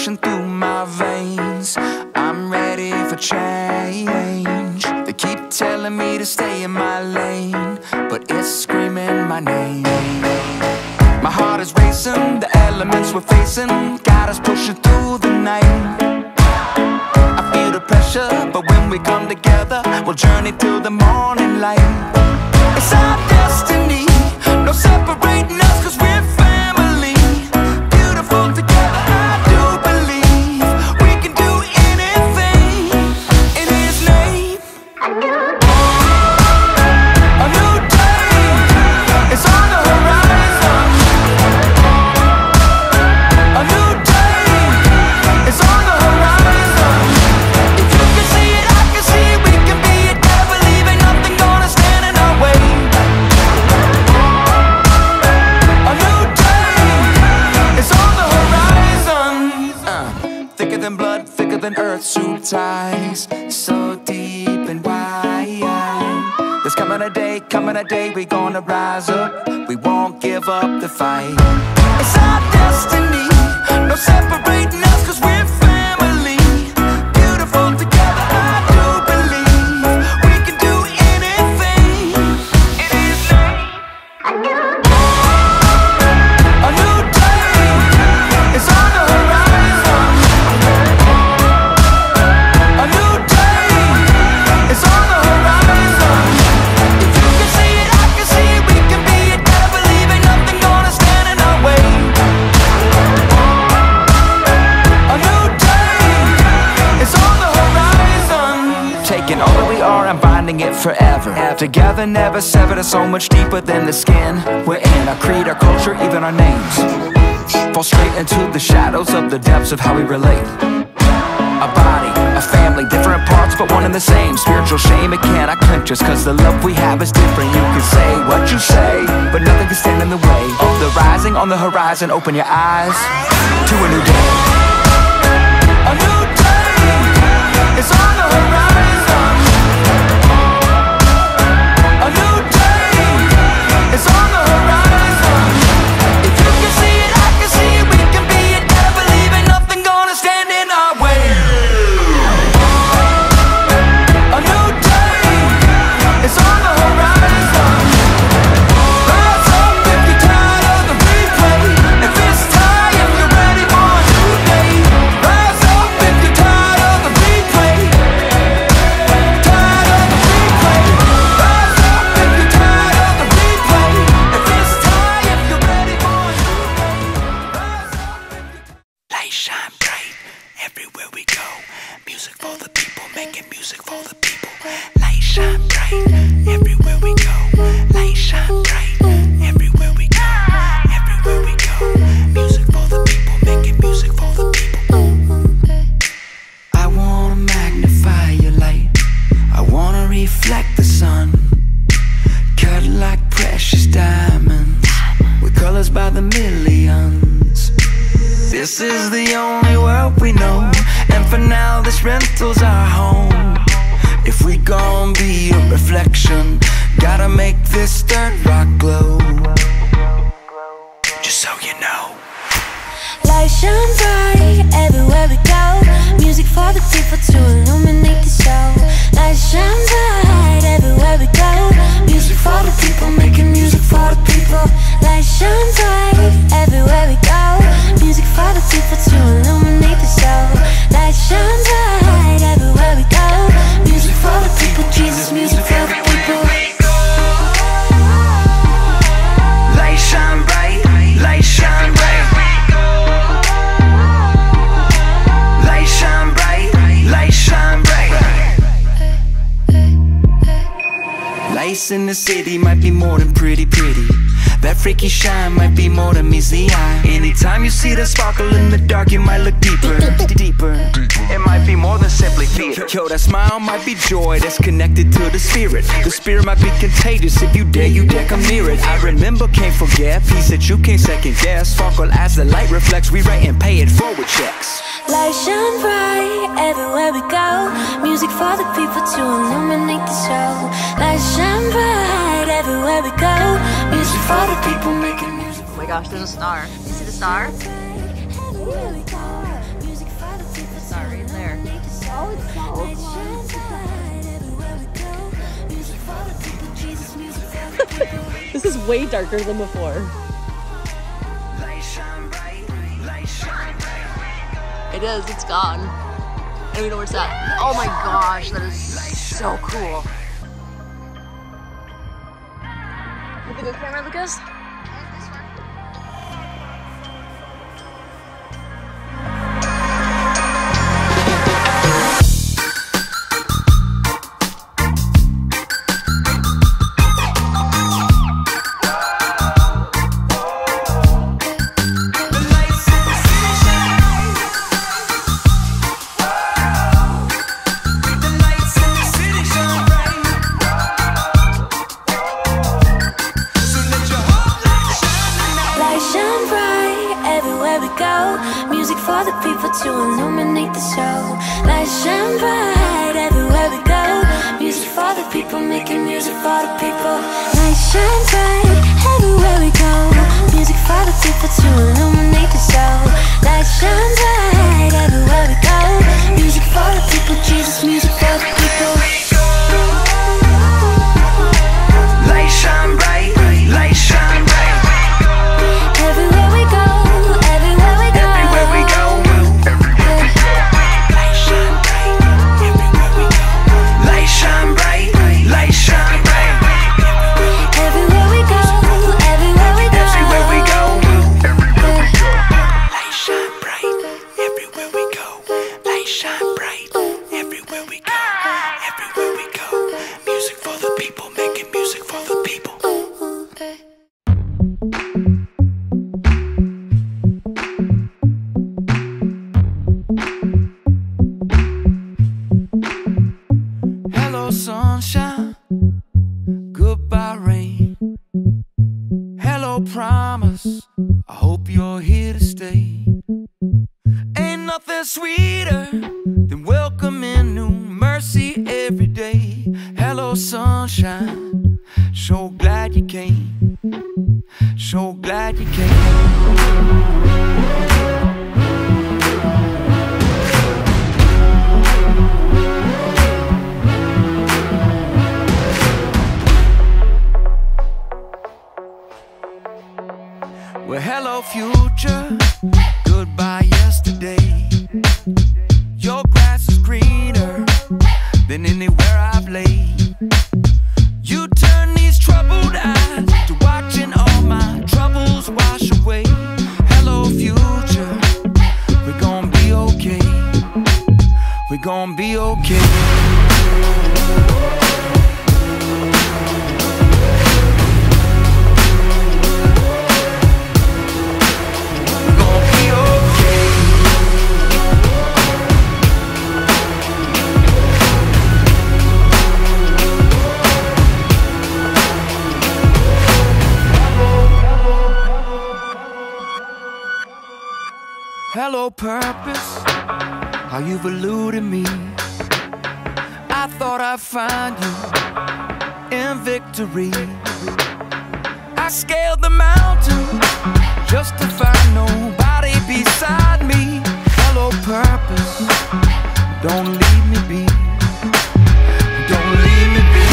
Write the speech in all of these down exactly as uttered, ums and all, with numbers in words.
rushing through my veins. I'm ready for change. They keep telling me to stay in my lane, but it's screaming my name. My heart is racing, the elements we're facing got us pushing through the night. I feel the pressure, but when we come together, we'll journey till the morning light. It's our destiny, no separating us, cause we're family. Beautiful together, I do believe we can do anything in His name. A new day is on the horizon. A new day is on the horizon. If you can see it, I can see it, we can be it. Never believe ain't nothing gonna stand in our way. A new day is on the horizon. uh, Thicker than blood, thicker than earth, suit ties, so deep and wide. There's coming a day, coming a day, we gonna rise up. We won't give up the fight. It's our destiny, no separating us, cause we're family. Beautiful together, I do believe we can do anything in His name. A new day is on the horizon. A new day is on the horizon. If you can see it, I can see it, we can be it. Never believe ain't nothing gonna stand in our way. A new day is on the horizon. Taking all that we are and binding it forever. Together, never severed, it's so much deeper than the skin we're in. Our creed, our culture, even our names fall straight into the shadows of the depths of how we relate. A body, a family, different parts but one and the same. Spiritual shame, it cannot clinch us, cause the love we have is different. You can say what you say, but nothing can stand in the way of the rising on the horizon. Open your eyes to a new day. A new day is on the horizon. A new day is on the horizon. If you can see it, I can see it, we can be it. Never believe ain't nothing gonna stand in our way. A new day is on the horizon. Rise up if you're tired of the replay. If it's time, if you're ready for a new day. Rise up if you're tired of the replay. Tired of the replay. Rise up if you're tired of the replay. If it's time, if you're ready for a new day. Rise up if you're light shine bright everywhere we go. Music for the people, making music for the people. Light shine bright everywhere we go. Light shine bright everywhere we go. Everywhere we go. Music for the people, making music for the people. I wanna magnify your light. I wanna reflect the sun. Cut like precious diamonds, with colors by the millions. This is the only world we know, and for now this rental's our home. If we gon' be a reflection, gotta make this third rock glow. Just so you know. Light shine bright everywhere we go. Music for the people to illuminate the show. Light shine bright everywhere we go. Music for the people, making music for the people. Light shine bright everywhere we go. Music for the people to illuminate the show. Light shine bright everywhere we go. Music for the people, Jesus, music for the people. Light shine bright, light shine bright. Light shine bright, light shine bright. Lights in the city might be more than pretty, pretty. That freaky shine might be more than meets the eye. Anytime you see the sparkle in the dark, you might look deeper, deeper. It might be more than simply theater. Yo, that smile might be joy that's connected to the spirit. The spirit might be contagious. If you dare, you dare come near it. I remember, can't forget, peace that you can't second guess. Sparkle as the light reflects, we write and pay it forward checks. Light shine bright everywhere we go. Music for the people to illuminate the show. Light shine bright everywhere we go. Music for the people making music. Oh my gosh, there's a star. You see the star? Everywhere we go. Music Oh, it's so Light shine bright everywhere we go. Music for the people, Jesus, music for the people. This is way darker than before. It is, it's gone. I don't even know where it's at. Oh my gosh, that is so cool. Look at this camera, Lucas. Music for the people to illuminate the soul. Light shine bright everywhere we go. Music for the people, making music for the people. Light shine bright everywhere we go. Music for the people to illuminate the soul. Light shine bright everywhere we go. Music for the people, Jesus, music for the people. Light shine bright, light shine bright. Everywhere we go, everywhere we go. Everywhere we go, everywhere we go. Light shine bright, everywhere we go. Light shine bright, light shine bright. Everywhere we go, everywhere we go. Everywhere we go, everywhere we go. Light shine bright, everywhere we go. Light shine bright, everywhere we go. Everywhere we go. Music for the people, making music for the people. Sunshine, goodbye rain. Hello promise, I hope you're here to stay. Ain't nothing sweeter than welcoming new mercy every day. Hello sunshine, so glad you came, so glad you came. Well, hello future, goodbye yesterday. Your grass is greener than anywhere I've laid. You turn these troubled eyes to watching all my troubles wash away. Hello future, we're gonna be okay. We're gonna be okay. Hello purpose, how you've eluded me. I thought I'd find you in victory. I scaled the mountain just to find nobody beside me. Hello purpose, don't leave me be. Don't leave me be.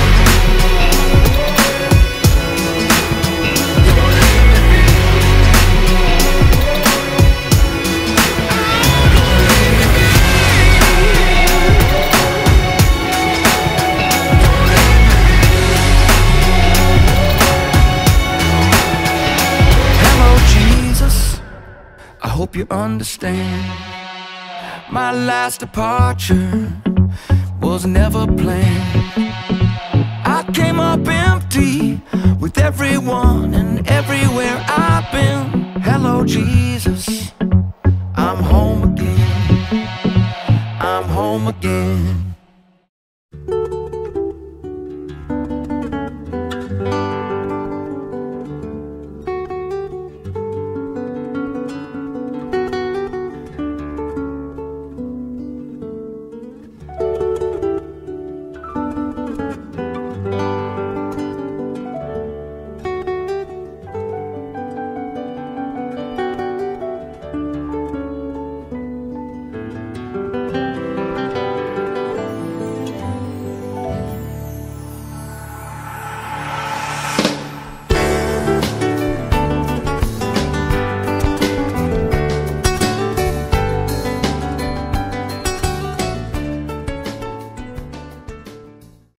I hope you understand. My last departure was never planned. I came up empty with everyone and everywhere I've been. Hello Jesus, I'm home again. I'm home again.